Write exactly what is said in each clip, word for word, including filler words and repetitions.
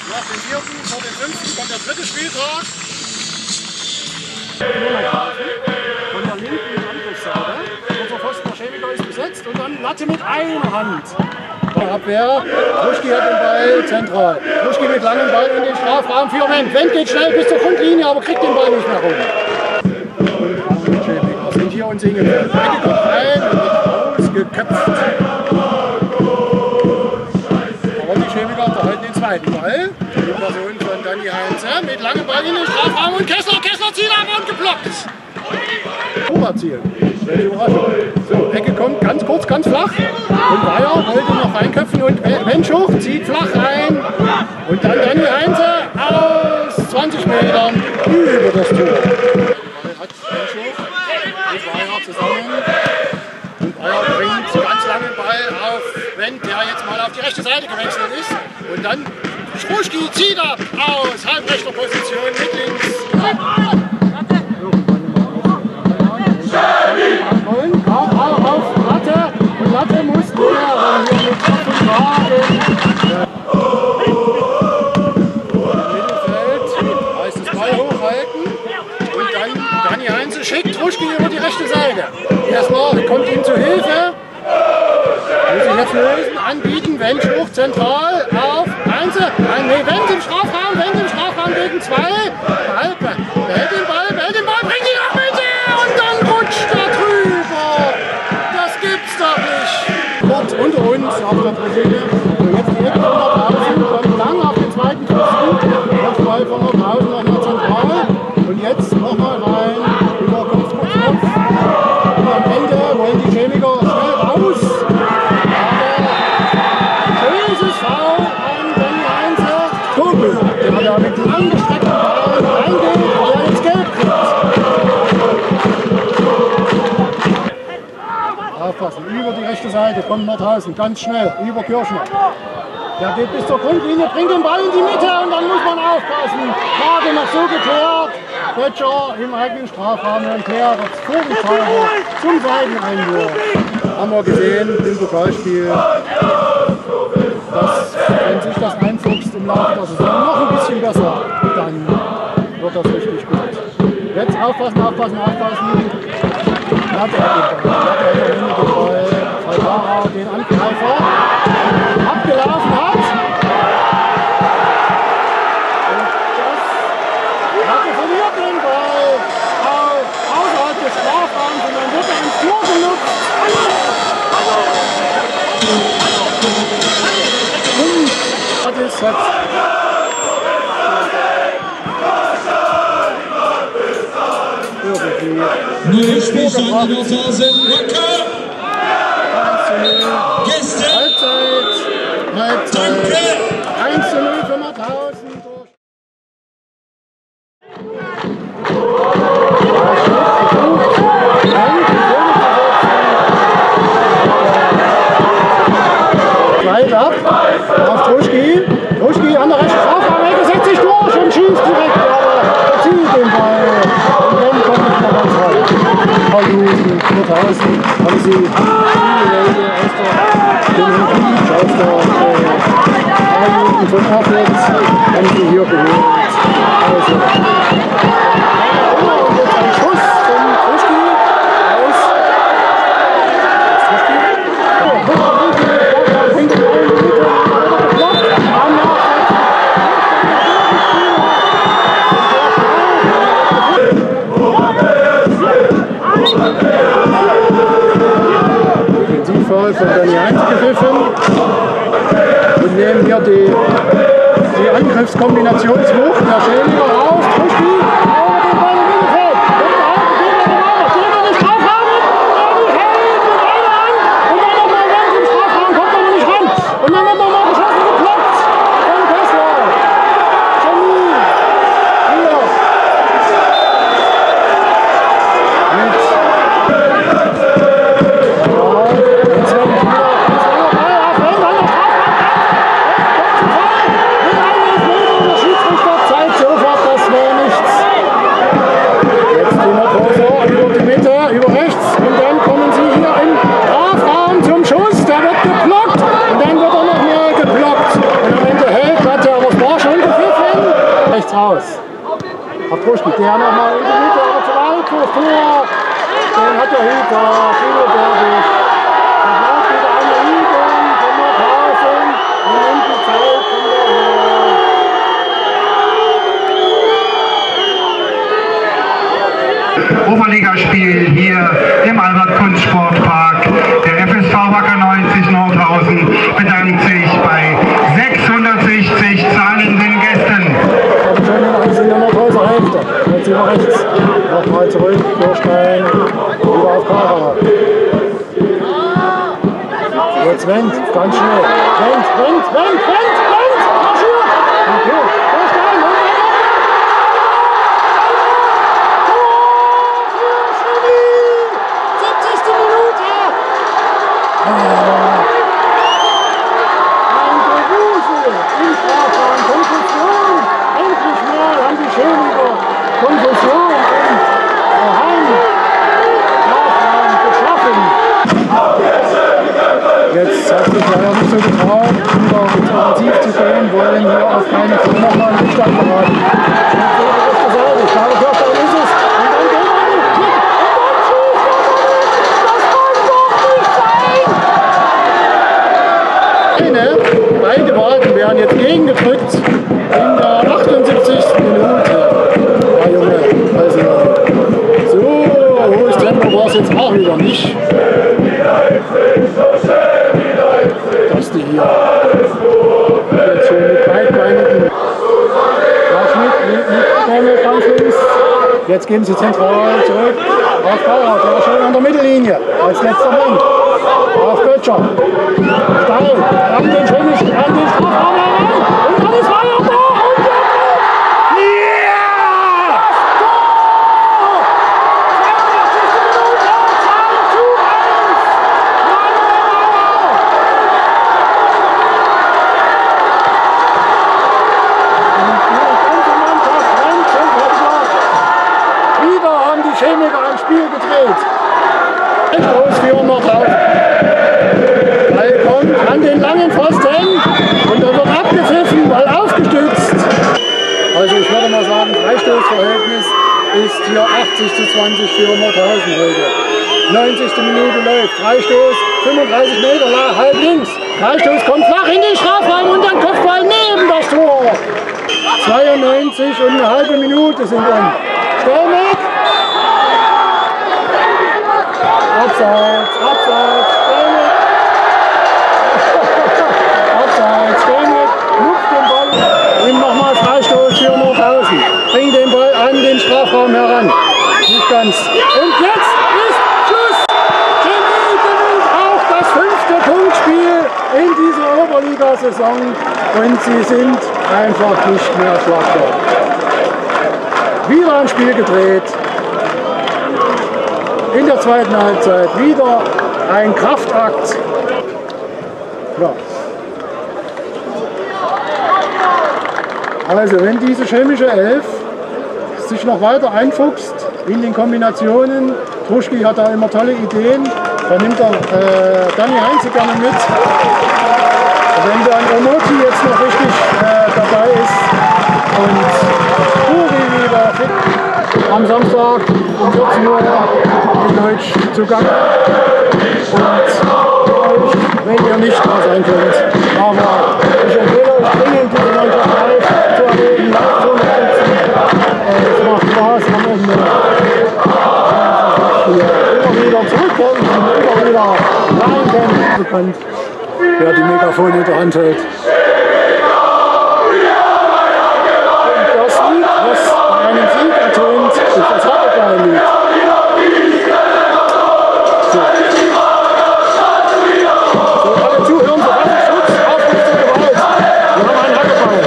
Nach dem vierten, vor dem fünften kommt der dritte Spieltag. Von der linken Angriffsseite. Unser Pfosten der Chemiker ist besetzt und dann Latte mit einer Hand. Der Abwehr, Truschki hat den Ball zentral. Truschki mit langem Ball in den Strafraum für Wendt. Wendt geht schnell bis zur Grundlinie, aber kriegt den Ball nicht mehr rum. Und die Chemiker sind hier und singen. Ecke kommt rein und wird ausgeköpft. Aber die Chemiker unterhalten den zweiten Ball. Die Person von Danny Heinze mit langem Ball in den Strafraum und Kessler, Kessler zieht ab und geblockt. Oberziel. Welche Überraschung. So, Ecke kommt ganz kurz, ganz flach. Und Bayer wollte noch reinköpfen und Wenschuch zieht flach rein. Und dann Danny Heinze aus zwanzig Metern über das Tor. Ball hat Wenschuch mit Bayer zusammen. Und Bayer bringt ganz lange Ball auf Wendt, der jetzt mal auf die rechte Seite gewechselt ist. Und dann Struschki zieht ab aus halbrechter Position mit links. Auf Latte und Latte muss näher hier mit Kopf und Wagen. Im Mittelfeld heißt es Ball hochhalten und dann Danny Heinze schickt Truschki über die rechte Seite. Erstmal kommt ihm zu Hilfe, muss sich jetzt lösen, anbieten, Wendt hoch zentral auf Heinze. Nee, Wendt im Strafraum, Wendt im Strafraum gegen zwei. Ball, behält den Ball, behält den Ball, bringt ihn nach Mitte und dann rutscht er drüber. Kurz unter uns auf der Tribüne. Und jetzt die Ecke von Nordhausen, kommt lang auf den zweiten Pfosten. Das Ball von Nordhausen nochmal zentral. Und jetzt nochmal rein. Über Kopf, Kopf, Kopf. Und am Ende wollen die Chemiker schnell raus. Aber böses Foul an Danny Heinze. Vogel, der da mit langgestreckten Ballen reingeht, der jetzt gelb kriegt. Aufpassen, über die rechte Seite kommt Nordhausen, ganz schnell, über Kirschner. Der geht bis zur Grundlinie, bringt den Ball in die Mitte und dann muss man aufpassen. Gerade noch so geklärt. Böttcher im eigenen Strafraum und klärt das Vogelfeuer zum Seiteneinwurf. Haben wir gesehen im Pokalspiel, dass wenn sich das einfuchst im Laufe der Saison noch ein bisschen besser, dann wird das richtig gut. Jetzt aufpassen, aufpassen, aufpassen. Latte hat den Ball, Latte hat den Ball, weil Lara den Angreifer abgelaufen hat. Und das Latte verliert den Ball außerhalb des Strafraums und dann wird er ins Tor genutzt. Und das ist jetzt Neue Spielstand in Nordhausen, Wacker! Gäste! Halbzeit! Halbzeit! eins zu null für Nordhausen. Weit ab auf Truschki. Truschki an der rechten Strafraum-Ecke setzt sich durch und schießt direkt, aber er zieht den Ball. Und dann kommt nicht mehr ganz rein. Nordhausen, Nordhausen, haben sie viele Leute aus der Demokratie, aus der A-Jugend von Erfurt, haben sie hier geholt. Also, und jetzt ein Schuss von Truschki aus. Truschki? Ja, bringt den Ball in die Mitte, aber geblockt. Defensivfoul von Danny Heinze gepfiffen und nehmen hier die, die Angriffskombinationswucht der Schäliger raus. Truschki, aber den Ball im Mittelfeld. Steht er nicht drauf haben, er hält mit einer Hand und dann nochmal ganz im Strafraum, kommt aber nicht ran. Und dann wird nochmal geschossen, geblockt von Kessler. Chemie, hier. Mit Truschki, der nochmal in die Mitte, aber zu weit fürs Tor. Den hat der Hüter, Tilo Berbisch. Da bleibt wieder eine Liegen von Nordhausen und nimmt die Zeit von der Höhe. Oberligaspiel hier im Albert-Kunst-Sportpark. Der F S V Wacker neunzig Nordhausen bedankt sich bei sechshundertsechzig zahlenden Gästen. Aber schon in der Nordhauser Hälfte. Jetzt über rechts. Nochmal zurück, Durchstein, wieder auf Kamera. Jetzt Wendt, ganz schnell. Wendt, Wendt, Wendt, Wendt, Wendt! Marschiert! Okay, Durchstein, und siebzigste Minute! Ein Gewusel im Strafraum, Konfusion! Endlich mal haben die Schöniger Konfusion und Heim Strafraum geschaffen. Jetzt hat sich leider nicht so getraut, wieder offensiv zu gehen, wollen hier auf keinen Fall nochmal einen Rückstand geraten. Ich glaube, Körper ist es. Und dann geht er nicht mit. Und dann schießt er. Das kann doch nicht sein! Beide Wagen werden jetzt gegengedrückt in der achtundsiebzigsten Minute. Ja, Junge, also so hohes Tempo war es jetzt auch wieder nicht. Dass die hier jetzt schon mit beidbeinigen Schmidt mit Stängel ganz links. Jetzt geben sie zentral zurück auf Bauer, der war schon an der Mittellinie als letzter Mann. Auf Böttcher. Steil, an den Schwimmisch, an den Strafraum heran. Und dann ist Weiler da. Und der Chemiker ein Spiel gedreht. Stoß für Nordhausen. Ball kommt an den langen Pfosten und er wird abgepfiffen, Ball aufgestützt. Also ich würde mal sagen, Freistoßverhältnis ist hier achtzig zu zwanzig für Nordhausen heute. neunzigste Minute läuft, Freistoß, fünfunddreißig Meter lang, halb links. Freistoß kommt flach in den Strafraum und dann Kopfball neben das Tor. zweiundneunzig und eine halbe Minute sind um. Stellmeck. Abseits, abseits, Stellmeck. Abseits, Stellmeck, lupft den Ball. Ihm nochmal Freistoß für Nordhausen. Bringt den Ball an den Strafraum heran. Nicht ganz. Und jetzt ist Schluss. Chemie gewinnt auch das fünfte Punktspiel in dieser Oberliga-Saison. Und sie sind einfach nicht mehr schlagbar. Wieder ein Spiel gedreht. In der zweiten Halbzeit wieder ein Kraftakt. Ja. Also wenn diese chemische Elf sich noch weiter einfuchst in den Kombinationen, Truschki hat da immer tolle Ideen, da nimmt er äh, Danny Heinze gerne mit. Wenn dann Omoti jetzt noch richtig äh, dabei ist und Uri wieder fit am Samstag um vierzehn Uhr in Deutsch zu Gang. Und euch, wenn ihr nicht da sein könnt, aber ich empfehle euch dringend, diese Mannschaft live zu erleben, live zu unterstützen. Es macht Spaß am Ende. Wenn sie sich hier immer wieder zurückkämpfen, immer wieder reinkämpfen, bekannt, wer die Megafone in der Hand hält. Und das Lied, was einen Sieg ertönt, ist das Hackeball-Lied. So. So, alle zuhören, Verfassungsschutz, Aufruf zur Gewalt. Wir haben einen Hackeball.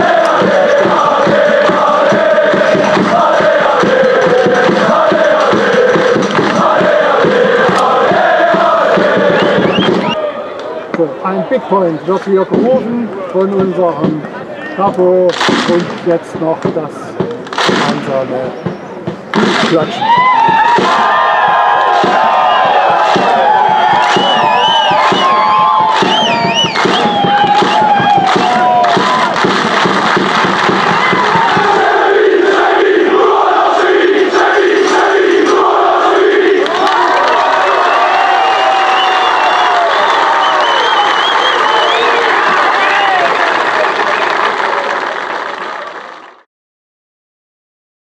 So, ein Big Point wird hier gerufen von unserem Capo und jetzt noch das gemeinsame Klatschen.